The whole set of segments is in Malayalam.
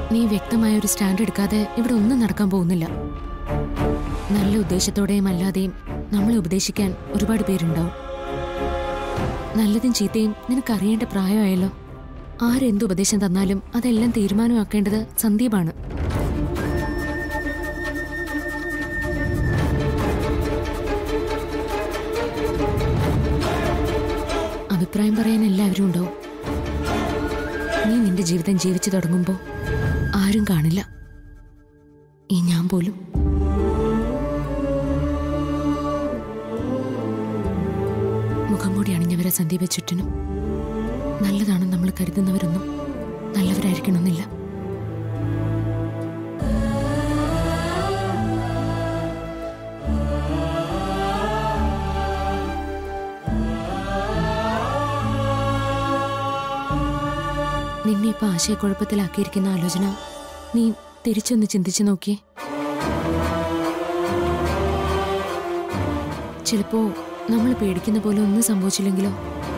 നീ വ്യക്തമായ ഒരു സ്റ്റാൻഡ് എടുക്കാതെ ഇവിടെ ഒന്നും നടക്കാൻ പോകുന്നില്ല. നല്ല ഉദ്ദേശത്തോടെയും അല്ലാതെയും നമ്മളെ ഉപദേശിക്കാൻ ഒരുപാട് പേരുണ്ടാവും. നല്ലതും ചീത്തയും നിനക്കറിയേണ്ട പ്രായമായല്ലോ. ആരെന്ത് ഉപദേശം തന്നാലും അതെല്ലാം തീരുമാനമാക്കേണ്ടത് സന്ദീപാണ്. അഭിപ്രായം പറയാൻ എല്ലാവരും ഉണ്ടാവും. നീ നിന്റെ ജീവിതം ജീവിച്ചു തുടങ്ങുമ്പോ ആരും കാണില്ല, ഈ ഞാൻ പോലും. മുഖംമൂടി അണിഞ്ഞവരെ സന്ദീപ ചുറ്റിനും നല്ലതാണെന്ന് നമ്മൾ കരുതുന്നവരൊന്നും നല്ലവരായിരിക്കണമെന്നില്ല. നിന്നെ ഇപ്പൊ ആശയക്കുഴപ്പത്തിലാക്കിയിരിക്കുന്ന ആലോചന നീ തിരിച്ചൊന്ന് ചിന്തിച്ചു നോക്കിയേ. ചിലപ്പോ നമ്മൾ പേടിക്കുന്ന പോലെ ഒന്നും സംഭവിച്ചില്ലെങ്കിലോ?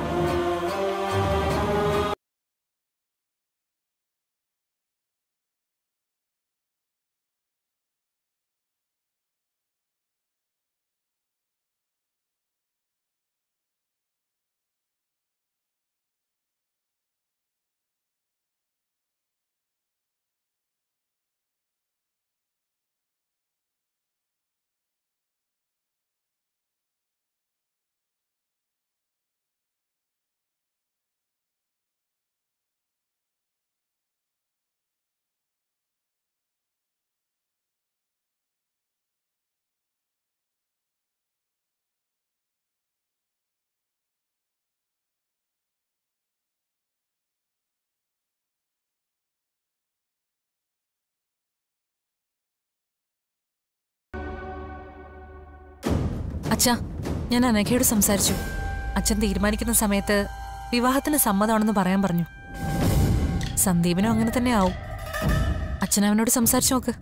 അച്ഛാ, ഞാൻ അനഘയോട് സംസാരിച്ചു. അച്ഛൻ തീരുമാനിക്കുന്ന സമയത്ത് വിവാഹത്തിന് സമ്മതമാണെന്ന് പറയാൻ പറഞ്ഞു. സന്ദീപിനും അങ്ങനെ തന്നെ ആവും. അച്ഛൻ അവനോട് സംസാരിച്ചു നോക്ക്.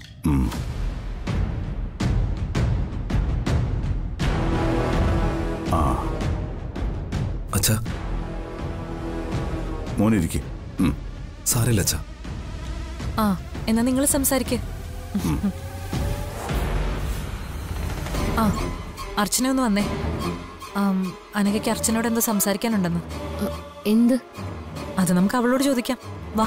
അച്ഛാ, മോനിരിക്കെ. സാരമില്ല അച്ഛാ. ആ, എന്നാ നിങ്ങൾ സംസാരിക്കേ. ആ, അർച്ചന ഒന്ന് വന്നേ. അനഘയ്ക്ക് അർച്ചനോട് എന്തോ സംസാരിക്കാനുണ്ടെന്ന്. എന്ത്? അത് നമുക്ക് അവളോട് ചോദിക്കാം. വാ.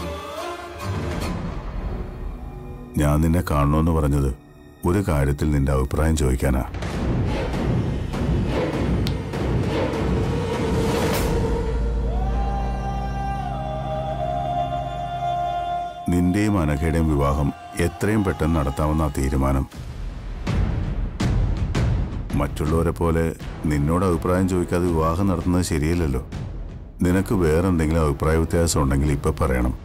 ഞാൻ നിന്നെ കാണണമെന്ന് പറഞ്ഞത് ഒരു കാര്യത്തിൽ നിന്റെ അഭിപ്രായം ചോദിക്കാനാ. നിന്റെയും അനഘയുടെയും വിവാഹം എത്രയും പെട്ടെന്ന് നടത്താവുന്ന തീരുമാനം. മറ്റുള്ളവരെ പോലെ നിന്നോട് അഭിപ്രായം ചോദിക്കാതെ വിവാഹം നടത്തുന്നത് ശരിയല്ലല്ലോ. നിനക്ക് വേറെന്തെങ്കിലും അഭിപ്രായ വ്യത്യാസം ഉണ്ടെങ്കിൽ ഇപ്പൊ പറയണം.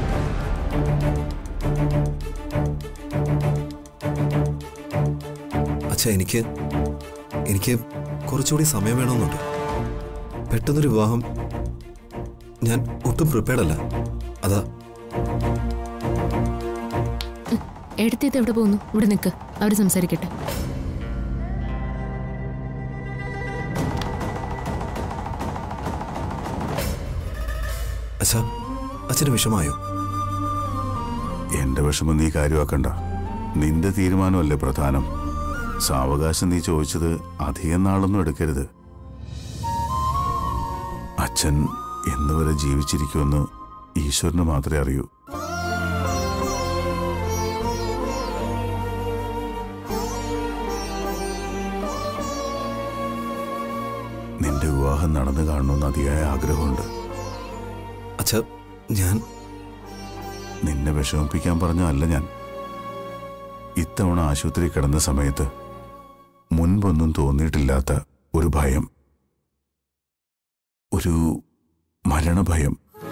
അച്ഛാ, എനിക്ക് കുറച്ചുകൂടി സമയം വേണമെന്നുണ്ട്. പെട്ടെന്നൊരു വിവാഹം ഞാൻ ഒട്ടും പ്രിപ്പയർഡ് അല്ല. അതാ. എടുത്തിട്ട് എവിടെ പോകുന്നു? ഇവിടെ നിൽക്ക്, അവര് സംസാരിക്കട്ടെ. അച്ഛാ, അച്ഛന് വിഷമായോ? എന്റെ വിഷമം നീ കാര്യമാക്കണ്ട. നിന്റെ തീരുമാനമല്ലേ പ്രധാനം. സാവകാശം നീ ചോദിച്ചത് അധികം നാളൊന്നും എടുക്കരുത്. അച്ഛൻ എന്നുവരെ ജീവിച്ചിരിക്കുമെന്ന് ഈശ്വരന് മാത്രമേ അറിയൂ. നിന്റെ വിവാഹം നടന്നു കാണണമെന്ന് അതിയായ ആഗ്രഹമുണ്ട്. അച്ഛാ, ഞാൻ നിന്നെ വിഷമിപ്പിക്കാൻ പറഞ്ഞല്ല ഞാൻ. ഇത്തവണ ആശുപത്രി കിടന്ന സമയത്ത് മുൻപൊന്നും തോന്നിയിട്ടില്ലാത്ത ഒരു ഭയം, ഒരു മരണഭയം.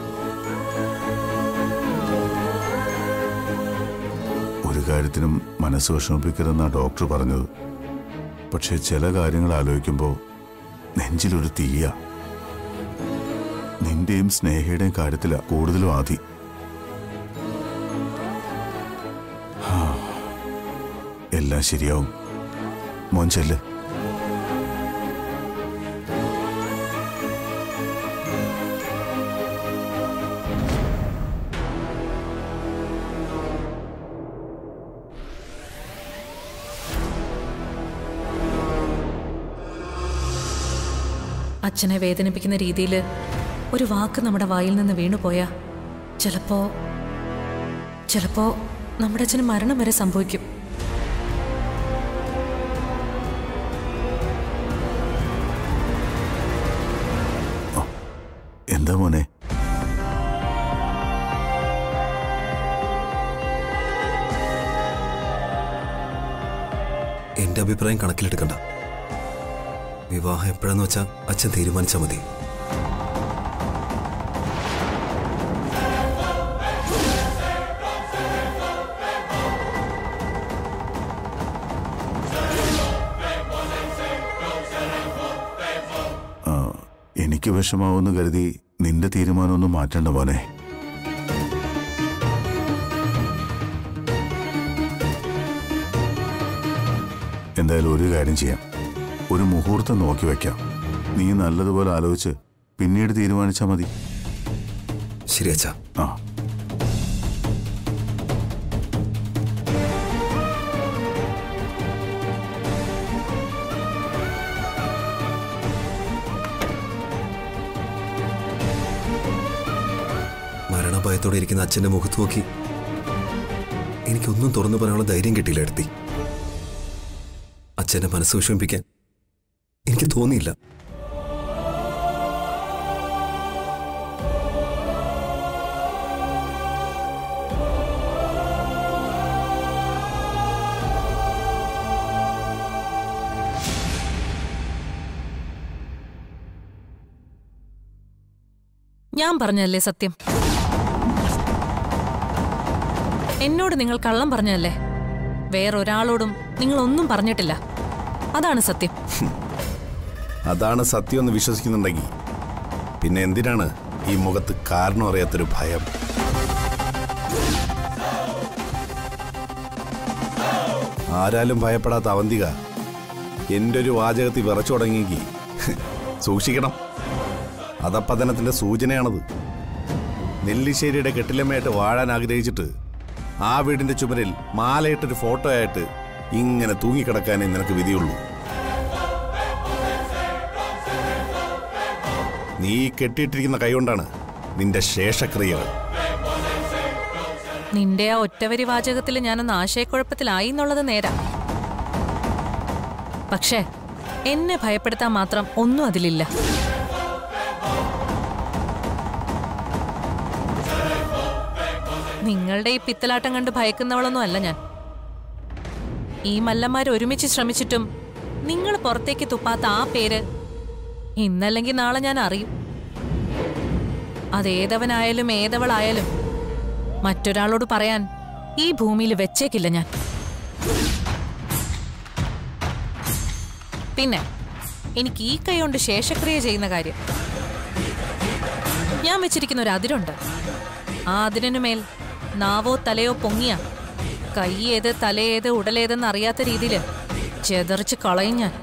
ഒരു കാര്യത്തിനും മനസ്സ് വിഷമിപ്പിക്കരുതെന്നാണ് ഡോക്ടർ പറഞ്ഞത്. പക്ഷെ ചില കാര്യങ്ങൾ ആലോചിക്കുമ്പോൾ നെഞ്ചിലൊരു തീയ. നിന്റെയും സ്നേഹയുടെയും കാര്യത്തിലാ കൂടുതലും ആദി. എല്ലാം ശരിയാവും. മോൻ ചെല്ല്. അച്ഛനെ വേദനിപ്പിക്കുന്ന രീതിയിൽ ഒരു വാക്ക് നമ്മുടെ വായിൽ നിന്ന് വീണുപോയാ ചിലപ്പോ നമ്മുടെ അച്ഛന് മരണം വരെ സംഭവിക്കും. എന്താ മോനെ? എന്റെ അഭിപ്രായം കണക്കിലെടുക്കണ്ട. വിവാഹം എപ്പോഴാന്ന് വെച്ചാ അച്ഛൻ തീരുമാനിച്ചാൽ മതി. എനിക്ക് വിഷമാവെന്ന് കരുതി നിന്റെ തീരുമാനമൊന്നും മാറ്റണ്ട മോനെ. എന്തായാലും ഒരു കാര്യം ചെയ്യാം, ഒരു മുഹൂർത്തം നോക്കി വെക്കാം. നീ നല്ലതുപോലെ ആലോചിച്ച് പിന്നീട് തീരുമാനിച്ചാൽ മതി. ശരി അച്ഛാ. ആ മരണഭയത്തോടെ ഇരിക്കുന്ന അച്ഛന്റെ മുഖത്ത് നോക്കി എനിക്കൊന്നും തുറന്നു പറയാനുള്ള ധൈര്യം കിട്ടിയില്ല എടുത്തി. അച്ഛന്റെ മനസ്സ് വിഷമിപ്പിക്കാൻ എനിക്ക് തോന്നിയില്ല. ഞാൻ പറഞ്ഞല്ലേ സത്യം? എന്നോട് നിങ്ങൾ കള്ളം പറഞ്ഞല്ലേ? വേറൊരാളോടും നിങ്ങളൊന്നും പറഞ്ഞിട്ടില്ല. അതാണ് സത്യം. അതാണ് സത്യം എന്ന് വിശ്വസിക്കുന്നുണ്ടെങ്കിൽ പിന്നെ എന്തിനാണ് ഈ മുഖത്ത് കാരണം അറിയാത്തൊരു ഭയം? ആരാലും ഭയപ്പെടാത്ത അവന്തിക എൻ്റെ ഒരു വാചകത്തിൽ വിറച്ചു തുടങ്ങിയെങ്കിൽ സൂക്ഷിക്കണം. അധപ്പതനത്തിന്റെ സൂചനയാണത്. നെല്ലിശ്ശേരിയുടെ കെട്ടിലമ്മയായിട്ട് വാഴാൻ ആഗ്രഹിച്ചിട്ട് ആ വീടിന്റെ ചുമരിൽ മാലയിട്ടൊരു ഫോട്ടോ ആയിട്ട് ഇങ്ങനെ തൂങ്ങിക്കിടക്കാനേ നിനക്ക് വിധിയുള്ളൂ. നീ കെട്ടിയിട്ടിരിക്കുന്ന കൈകൊണ്ടാണ് നിന്റെ ശേഷക്രിയകൾ. നിന്റെ ആ ഒറ്റവരി വാചകത്തിൽ ഞാനൊന്ന് ആശയക്കുഴപ്പത്തിലായി എന്നുള്ളത് നേരാ. പക്ഷേ എന്നെ ഭയപ്പെടുത്താൻ മാത്രം ഒന്നും അതിലില്ല. നിങ്ങളുടെ ഈ പിത്തലാട്ടം കണ്ട് ഭയക്കുന്നവളൊന്നും അല്ല ഞാൻ. ഈ മല്ലന്മാർ ഒരുമിച്ച് ശ്രമിച്ചിട്ടും നിങ്ങൾ പുറത്തേക്ക് തുപ്പാത്ത ആ പേര് ഇന്നല്ലെങ്കിൽ നാളെ ഞാൻ അറിയും. അതേതവനായാലും ഏതവളായാലും മറ്റൊരാളോട് പറയാൻ ഈ ഭൂമിയിൽ വെച്ചേക്കില്ല ഞാൻ. പിന്നെ എനിക്ക് ഈ കൈ കൊണ്ട് ശേഷക്രിയ ചെയ്യുന്ന കാര്യം ഞാൻ വെച്ചിരിക്കുന്ന ഒരു അതിരുണ്ട്. ആ അതിരിനുമേൽ നാവോ തലയോ പൊങ്ങിയ കൈ ഏത് തലയേത് ഉടലേതെന്ന് അറിയാത്ത രീതിയിൽ ചെതറിച്ച് കളയും ഞാൻ.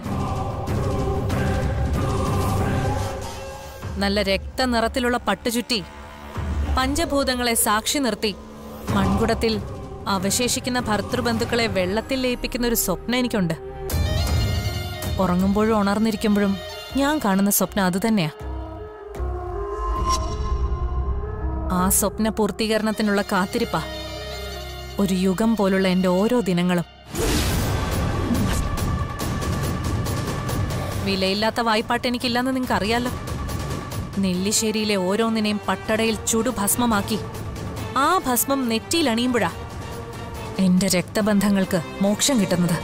നല്ല രക്തനിറത്തിലുള്ള പട്ടുചുറ്റി പഞ്ചഭൂതങ്ങളെ സാക്ഷി നിർത്തി മൺകുടത്തിൽ അവശേഷിക്കുന്ന ഭർത്തൃബന്ധുക്കളെ വെള്ളത്തിൽ ലയിപ്പിക്കുന്ന ഒരു സ്വപ്നം എനിക്കുണ്ട്. ഉറങ്ങുമ്പോഴും ഉണർന്നിരിക്കുമ്പോഴും ഞാൻ കാണുന്ന സ്വപ്നം അതുതന്നെയാ. ആ സ്വപ്ന പൂർത്തീകരണത്തിനുള്ള കാത്തിരിപ്പാ ഒരു യുഗം പോലുള്ള എൻ്റെ ഓരോ ദിനങ്ങളും. വിലയില്ലാത്ത വായ്പാട്ട് എനിക്കില്ലെന്ന് നിങ്ങൾക്ക് അറിയാലോ. നെല്ലിശ്ശേരിയിലെ ഓരോന്നിനെയും പട്ടടയിൽ ചുടുഭസ്മമാക്കി ആ ഭസ്മം നെറ്റിയിലണിയുമ്പോഴാ എന്റെ രക്തബന്ധങ്ങൾക്ക് മോക്ഷം കിട്ടുന്നത്.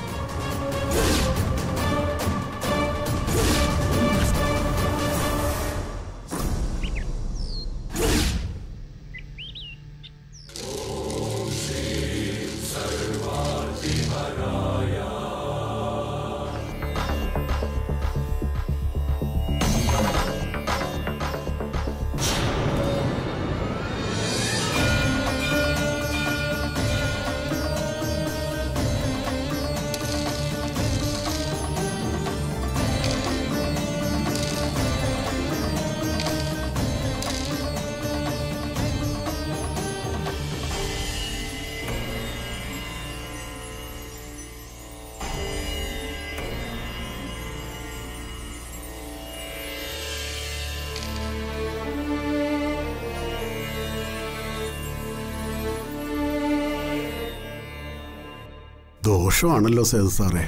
ദോഷമാണല്ലോ സേതു സാറേ.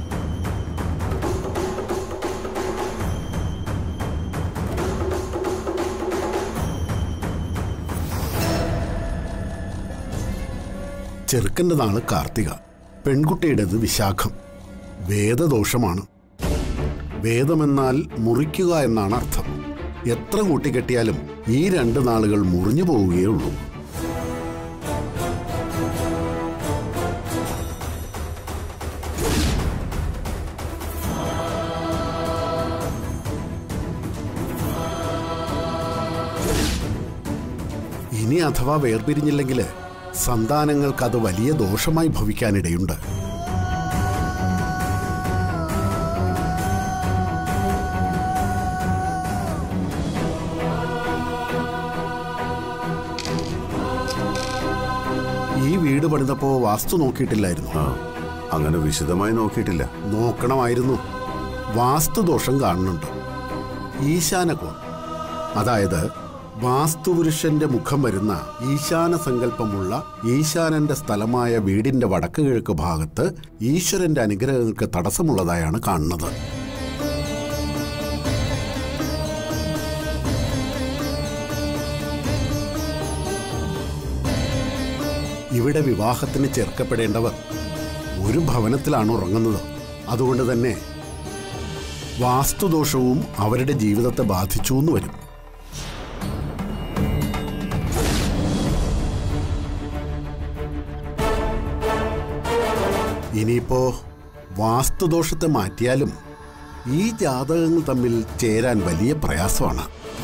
ചെറുക്കൻ്റെ നാള് കാർത്തിക, പെൺകുട്ടിയുടേത് വിശാഖം. വേദദോഷമാണ്. വേദമെന്നാൽ മുറിക്കുക എന്നാണ് അർത്ഥം. എത്ര കൂട്ടിക്കെട്ടിയാലും ഈ 2 നാളുകൾ മുറിഞ്ഞു പോവുകയുള്ളൂ. ഇനി അഥവാ വേർപിരിഞ്ഞില്ലെങ്കിൽ സന്താനങ്ങൾക്കത് വലിയ ദോഷമായി ഭവിക്കാനിടയുണ്ട്. ഈ വീട് പണിതപ്പോ വാസ്തു നോക്കിയിട്ടില്ലായിരുന്നു? അങ്ങനെ വിശദമായി നോക്കിയിട്ടില്ല. നോക്കണമായിരുന്നു. വാസ്തുദോഷം കാണുന്നുണ്ട്. ഈശാനകോൺ, അതായത് വാസ്തുപുരുഷന്റെ മുഖം വരുന്ന ഈശാന സങ്കല്പമുള്ള ഈശാനന്റെ സ്ഥലമായ വീടിന്റെ വടക്ക് കിഴക്ക് ഭാഗത്ത് ഈശ്വരന്റെ അനുഗ്രഹങ്ങൾക്ക് തടസ്സമുള്ളതായാണ് കാണുന്നത്. ഇവിടെ വിവാഹത്തിന് ചേർക്കപ്പെടേണ്ടവർ ഒരു ഭവനത്തിലാണ് ഉറങ്ങുന്നത്. അതുകൊണ്ട് തന്നെ വാസ്തുദോഷവും അവരുടെ ജീവിതത്തെ ബാധിച്ചു എന്ന് വരും. ഇനിയിപ്പോ വാസ്തുദോഷത്തെ മാറ്റിയാലും ഈ ജാതകങ്ങൾ തമ്മിൽ ചേരാൻ വലിയ പ്രയാസമാണ്.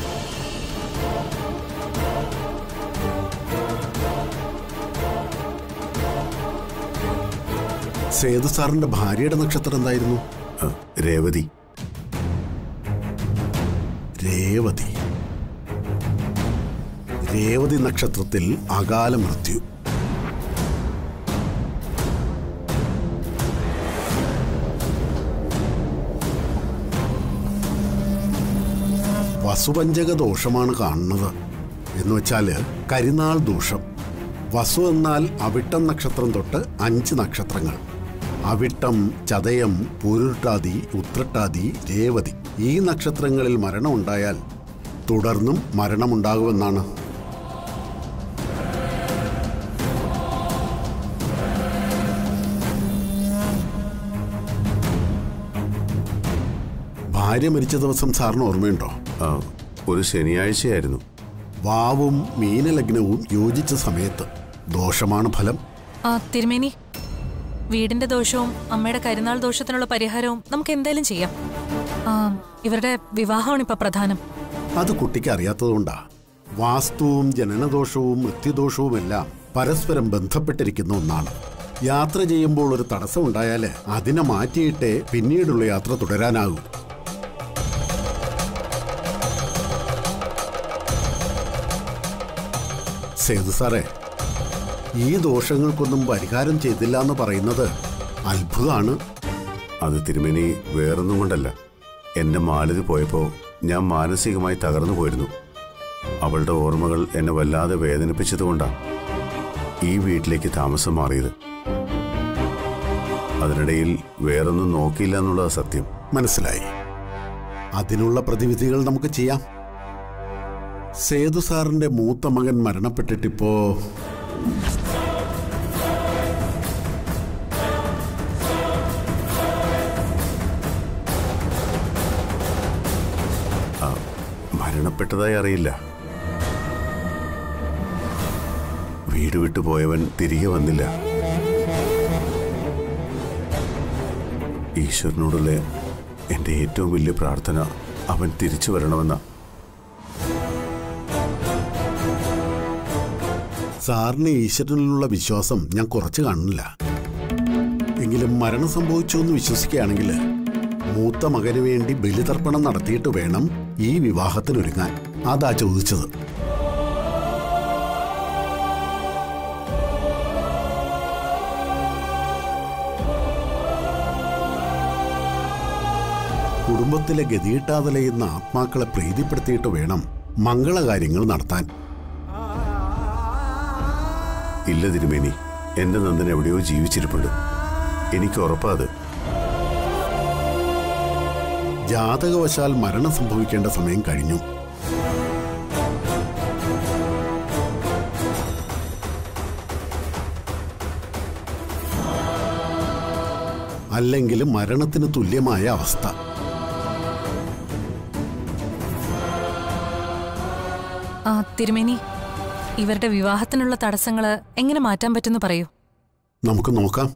സേതു സാറിന്റെ ഭാര്യയുടെ നക്ഷത്രം എന്തായിരുന്നു? രേവതി. രേവതി. രേവതി നക്ഷത്രത്തിൽ അകാല മൃത്യു. വസുപഞ്ചക ദോഷമാണ് കാണുന്നത്. എന്നുവെച്ചാല് കരിനാൾ ദോഷം. വസു എന്നാൽ അവിട്ടം നക്ഷത്രം തൊട്ട് 5 നക്ഷത്രങ്ങൾ. അവിട്ടം, ചതയം, പൂരുരുട്ടാതി, ഉത്രട്ടാതി, രേവതി. ഈ നക്ഷത്രങ്ങളിൽ മരണമുണ്ടായാൽ തുടർന്നും മരണമുണ്ടാകുമെന്നാണ്. ഭാര്യ മരിച്ച ദിവസം സാറിന് ഓർമ്മയുണ്ടോ? ഒരു ശനിയാഴ്ചയായിരുന്നു. വാവും മീനലഗ്നവും യോജിച്ച സമയത്ത്. ദോഷമാണ് ഫലം. തിരുമേനി, വീടിന്റെ ദോഷവും അമ്മയുടെ കരിനാൾ ദോഷത്തിനുള്ള പരിഹാരവും നമുക്ക് എന്തായാലും ചെയ്യാം. ഇവരുടെ വിവാഹമാണ് ഇപ്പൊ പ്രധാനം. അത് കുട്ടിക്ക് അറിയാത്തതുകൊണ്ടാ. വാസ്തുവും ജനനദോഷവും മൃത്യുദോഷവും എല്ലാം പരസ്പരം ബന്ധപ്പെട്ടിരിക്കുന്ന ഒന്നാണ്. യാത്ര ചെയ്യുമ്പോൾ ഒരു തടസ്സം ഉണ്ടായാൽ അതിനെ മാറ്റിയിട്ടേ പിന്നീടുള്ള യാത്ര തുടരാനാകൂ. സേതു സാറേ, ഈ ദോഷങ്ങൾക്കൊന്നും പരിഹാരം ചെയ്തില്ല എന്ന് പറയുന്നത് അത്ഭുതമാണ്. അത് തിരുമേനി വേറൊന്നും കൊണ്ടല്ല. എന്റെ മാലതി പോയപ്പോൾ ഞാൻ മാനസികമായി തകർന്നു പോയിരുന്നു. അവളുടെ ഓർമ്മകൾ എന്നെ വല്ലാതെ വേദനിപ്പിച്ചതുകൊണ്ടാണ് ഈ വീട്ടിലേക്ക് താമസം മാറിയത്. അതിനിടയിൽ വേറൊന്നും നോക്കിയില്ല എന്നുള്ളത് സത്യം. മനസ്സിലായി. അതിനുള്ള പ്രതിവിധികൾ നമുക്ക് ചെയ്യാം. സേതു സാറിന്റെ മൂത്ത മകൻ മരണപ്പെട്ടിട്ടിപ്പോ മരണപ്പെട്ടതായി അറിയില്ല. വീട് വിട്ടു പോയവൻ തിരികെ വന്നില്ല. ഈശ്വരനോടുള്ള എൻ്റെ ഏറ്റവും വലിയ പ്രാർത്ഥന അവൻ തിരിച്ചു വരണമെന്ന. സാറിന് ഈശ്വരനിലുള്ള വിശ്വാസം ഞാൻ കുറച്ച് കാണുന്നില്ല. എങ്കിലും മരണം സംഭവിച്ചു എന്ന് വിശ്വസിക്കുകയാണെങ്കിൽ മൂത്ത മകന് വേണ്ടി ബലിതർപ്പണം നടത്തിയിട്ട് വേണം ഈ വിവാഹത്തിനൊരുങ്ങാൻ. അതാ ചോദിച്ചത്. കുടുംബത്തിലെ ഗതികിട്ടാതലയുന്ന ആത്മാക്കളെ പ്രീതിപ്പെടുത്തിയിട്ട് വേണം മംഗളകാര്യങ്ങൾ നടത്താൻ. ഇല്ല തിരുമേനി, എന്റെ നന്ദൻ എവിടെയോ ജീവിച്ചിരിപ്പുണ്ട്. എനിക്ക് ഉറപ്പാത്. ജാതകവശാൽ മരണം സംഭവിക്കേണ്ട സമയം കഴിഞ്ഞു. അല്ലെങ്കിൽ മരണത്തിന് തുല്യമായ അവസ്ഥ. തിരുമേനി, ഇവരുടെ വിവാഹത്തിനുള്ള തടസ്സങ്ങള് എങ്ങനെ മാറ്റാൻ പറ്റുമെന്ന് പറയൂ. നമുക്ക് നോക്കാം.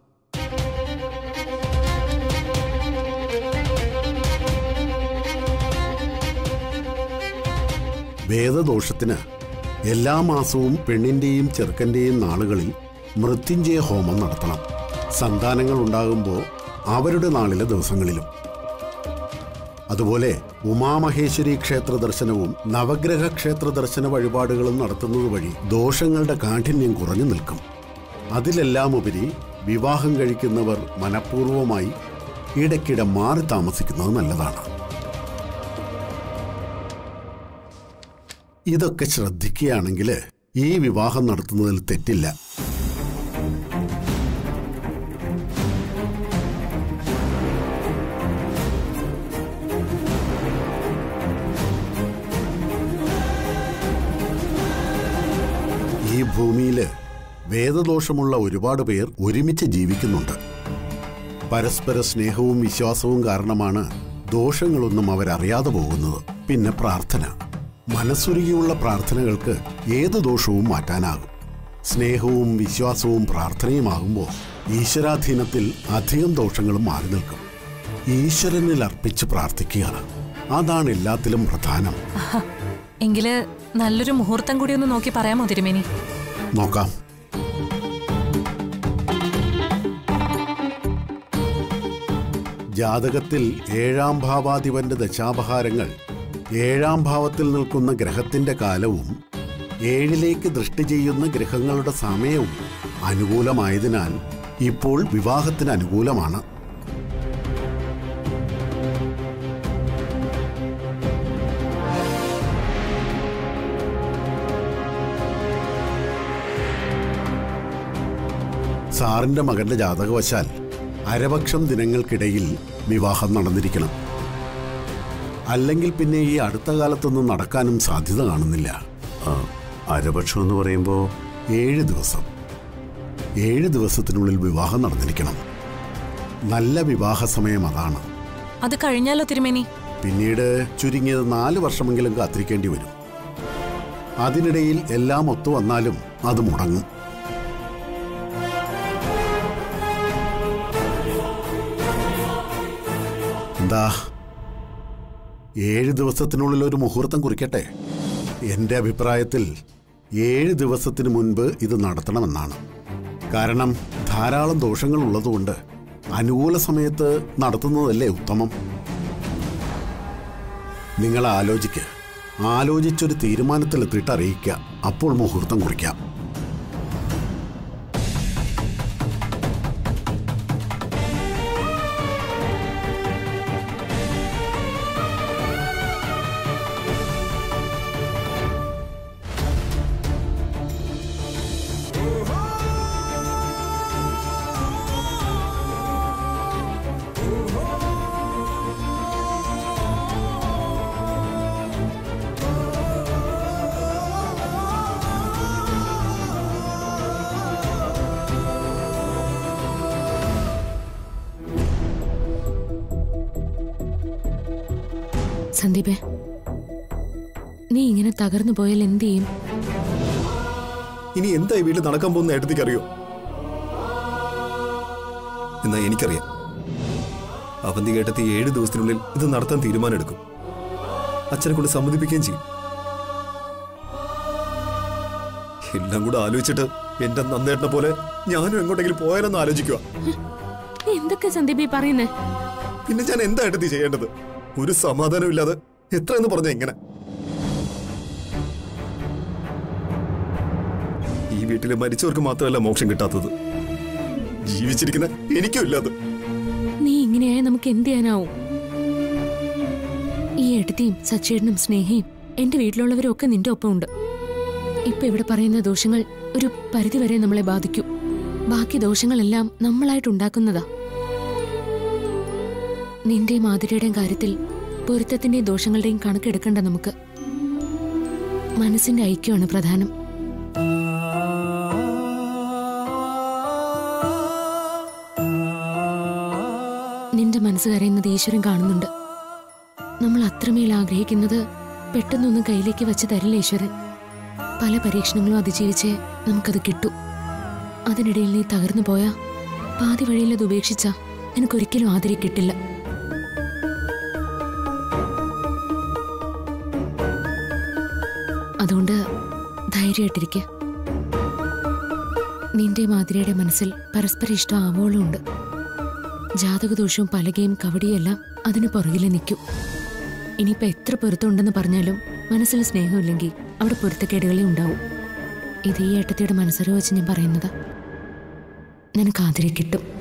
വേദദോഷത്തിന് എല്ലാ മാസവും പെണ്ണിന്റെയും ചെറുക്കന്റെയും നാളുകളിൽ മൃത്യുഞ്ജയ ഹോമം നടത്തണം. സന്താനങ്ങൾ ഉണ്ടാകുമ്പോൾ അവരുടെ നാളിലെ ദിവസങ്ങളിലും. അതുപോലെ ഉമാമഹേശ്വരി ക്ഷേത്ര ദർശനവും നവഗ്രഹ ക്ഷേത്ര ദർശന വഴിപാടുകളും നടത്തുന്നത് വഴി ദോഷങ്ങളുടെ കാഠിന്യം കുറഞ്ഞു നിൽക്കും. അതിലെല്ലാം ഉപരി വിവാഹം കഴിക്കുന്നവർ മനഃപൂർവ്വമായി ഇടയ്ക്കിടെ മാറി താമസിക്കുന്നത് നല്ലതാണ്. ഇതൊക്കെ ശ്രദ്ധിക്കുകയാണെങ്കിൽ ഈ വിവാഹം നടത്തുന്നതിൽ തെറ്റില്ല. ഈ ഭൂമിയിൽ വേദദോഷമുള്ള ഒരുപാട് പേർ ഒരുമിച്ച് ജീവിക്കുന്നുണ്ട്. പരസ്പര സ്നേഹവും വിശ്വാസവും കാരണമാണ് ദോഷങ്ങളൊന്നും അവരറിയാതെ പോകുന്നത്. പിന്നെ പ്രാർത്ഥന. മനസ്സുരുകിയുള്ള പ്രാർത്ഥനകൾക്ക് ഏത് ദോഷവും മാറ്റാനാകും. സ്നേഹവും വിശ്വാസവും പ്രാർത്ഥനയുമാകുമ്പോൾ ഈശ്വരാധീനത്തിൽ അധികം ദോഷങ്ങളും മാറി നിൽക്കും. ഈശ്വരനിൽ അർപ്പിച്ച് പ്രാർത്ഥിക്കുക, അതാണ് എല്ലാത്തിലും പ്രധാനം. എങ്കില് നല്ലൊരു മുഹൂർത്തം കൂടി ഒന്ന് നോക്കി പറയാമോ തിരുമേനി? നോക്കാം. ജാതകത്തിൽ 7ാം ഭാവാധിപന്റെ ദശാപഹാരങ്ങൾ 7ാം ഭാവത്തിൽ നിൽക്കുന്ന ഗ്രഹത്തിന്റെ കാലവും 7ലേക്ക് ദൃഷ്ടി ചെയ്യുന്ന ഗ്രഹങ്ങളുടെ സമയവും അനുകൂലമായതിനാൽ ഇപ്പോൾ വിവാഹത്തിന് അനുകൂലമാണ്. സാറിന്റെ മകന്റെ ജാതകവശാൽ അരപക്ഷം ദിനങ്ങൾക്കിടയിൽ വിവാഹം നടന്നിരിക്കണം. അല്ലെങ്കിൽ പിന്നെ ഈ അടുത്ത കാലത്തൊന്നും നടക്കാനും സാധ്യത കാണുന്നില്ല. അരപക്ഷം എന്ന് പറയുമ്പോൾ 7 ദിവസം. 7 ദിവസത്തിനുള്ളിൽ വിവാഹം നടന്നിരിക്കണം. നല്ല വിവാഹ സമയം അതാണ്. അത് കഴിഞ്ഞാലോ തിരുമേനി? പിന്നീട് ചുരുങ്ങിയത് 4 വർഷമെങ്കിലും കാത്തിരിക്കേണ്ടി വരും. അതിനിടയിൽ എല്ലാം ഒത്തു വന്നാലും അത് മുടങ്ങും. എന്താ, 7 ദിവസത്തിനുള്ളിൽ ഒരു മുഹൂർത്തം കുറിക്കട്ടെ? എൻ്റെ അഭിപ്രായത്തിൽ 7 ദിവസത്തിന് മുൻപ് ഇത് നടത്തണമെന്നാണ്. കാരണം ധാരാളം ദോഷങ്ങൾ ഉള്ളതുകൊണ്ട് അനുകൂല സമയത്ത് നടത്തുന്നതല്ലേ ഉത്തമം. നിങ്ങൾ ആലോചിച്ചൊരു തീരുമാനത്തിലെത്തിയിട്ട് അറിയിക്കുക. അപ്പോൾ മുഹൂർത്തം കുറിക്കാം. സന്ദീപേ, നീ ഇങ്ങനെ തകർന്നു പോയാൽ എന്ത് ചെയ്യും? ഇനി എന്താ ഈ വീട്ടിൽ നടക്കാൻ പോകുന്ന ഏട്ടത്തിക്കറിയോ? എന്നാ എനിക്കറിയാം. അവന്തി കേട്ടത്തി 7 ദിവസത്തിനുള്ളിൽ ഇത് നടത്താൻ തീരുമാനമെടുക്കും. അച്ഛനെ കൊണ്ട് സമ്മതിപ്പിക്കുകയും ചെയ്യും. എല്ലാം കൂടെ ആലോചിച്ചിട്ട് എന്റെ നന്ദേട്ടനെ പോലെ ഞാനും എങ്ങോട്ടെങ്കിലും പോയാലെന്ന് ആലോചിക്കുക. എന്തൊക്കെ സന്ദീപ് പറയുന്നേ? പിന്നെ ഞാൻ എന്താ ഏട്ടത്തി ചെയ്യേണ്ടത്? ഒരു സമാധാനം ഇല്ലാതെ എത്രയെന്ന് പറഞ്ഞ എങ്ങനെ? ഈ വീട്ടിലെ മരിച്ചവർക്ക് മാത്രമല്ല മോക്ഷം കിട്ടാത്തത്, ജീവിച്ചിരിക്കുന്ന എനിക്കും ഇല്ലാതെ. നീ ഇങ്ങനെയായ നമുക്ക് എന്ത് ചെയ്യാനാവും? ഈ ഏട്ടത്തിയും സച്ചേട്ടനും സ്നേഹയും എന്റെ വീട്ടിലുള്ളവരും ഒക്കെ നിന്റെ ഒപ്പം ഉണ്ട്. ഇപ്പൊ ഇവിടെ പറയുന്ന ദോഷങ്ങൾ ഒരു പരിധിവരെ നമ്മളെ ബാധിക്കും. ബാക്കി ദോഷങ്ങളെല്ലാം നമ്മളായിട്ടുണ്ടാക്കുന്നതാ. നിന്റെയും മാധുരിയുടെയും കാര്യത്തിൽ പൊരുത്തത്തിന്റെയും ദോഷങ്ങളുടെയും കണക്കെടുക്കണ്ട നമുക്ക്. മനസ്സിന്റെ ഐക്യമാണ് പ്രധാനം. നിന്റെ മനസ്സ് കരയുന്നത് ഈശ്വരൻ കാണുന്നുണ്ട്. നമ്മൾ അത്രമേൽ ആഗ്രഹിക്കുന്നത് പെട്ടെന്നൊന്നും കയ്യിലേക്ക് വെച്ച് തരില്ല ഈശ്വരൻ. പല പരീക്ഷണങ്ങളും അതിജീവിച്ചേ നമുക്കത് കിട്ടൂ. അതിനിടയിൽ നീ തകർന്നു പോയാ, പാതി വഴിയിൽ അത് ഉപേക്ഷിച്ചാ നിനക്കൊരിക്കലും ആദരി കിട്ടില്ല. അതുകൊണ്ട് ധൈര്യമായിട്ടിരിക്കുക. നിന്റെ മാതിരിയുടെ മനസ്സിൽ പരസ്പര ഇഷ്ടം ആവോളം ഉണ്ട്. ജാതകദോഷവും പലകയും കവടിയും എല്ലാം അതിന് പുറകില് നിൽക്കും. ഇനിയിപ്പോ എത്ര പൊരുത്തമുണ്ടെന്ന് പറഞ്ഞാലും മനസ്സിൽ സ്നേഹമില്ലെങ്കിൽ അവിടെ പൊരുത്തക്കേടുകളേ ഉണ്ടാവും. ഇത് ഈ ഏട്ടത്തിയുടെ മനസ്സറിവ് വെച്ച് ഞാൻ പറയുന്നതാ. നിനക്ക് ആദരി കിട്ടും.